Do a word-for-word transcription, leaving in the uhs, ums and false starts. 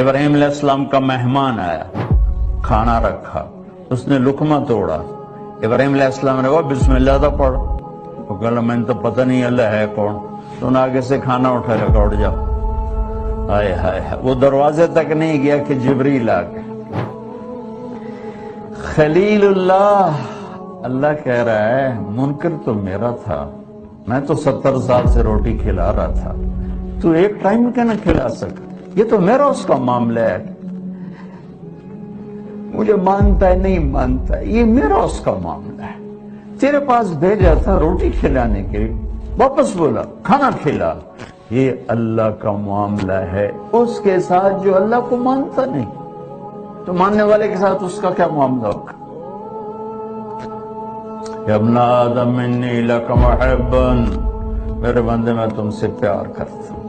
इब्राहिम अलैहिस्सलाम का मेहमान आया, खाना रखा, उसने लुकमा तोड़ा। इब्राहिम अलैहिस्सलाम ने कहा बिस्मिल्लाह तो पढ़। वो कहला मैंने तो पता नहीं अल्लाह है कौन। तो उन्हें आगे से खाना उठा रखा, उठ जाओ। हाय हाय हाय, वो दरवाजे तक नहीं गया कि जिब्रील आ गए। खलीलुल्लाह, अल्लाह कह रहा है मुनकर तो मेरा था, मैं तो सत्तर साल से रोटी खिला रहा था, तू एक टाइम क्या ना खिला सका? ये तो मेरा उसका मामला है, मुझे मानता है नहीं मानता है, ये मेरा उसका मामला है। तेरे पास भेजा था रोटी खिलाने के लिए, वापस बोला खाना खिला। ये अल्लाह का मामला है उसके साथ जो अल्लाह को मानता नहीं, तो मानने वाले के साथ उसका क्या मामला होगा? इब्न आदम इन्नी लक मुहिब्बुन, मेरे बंदे मैं तुमसे प्यार करता हूं।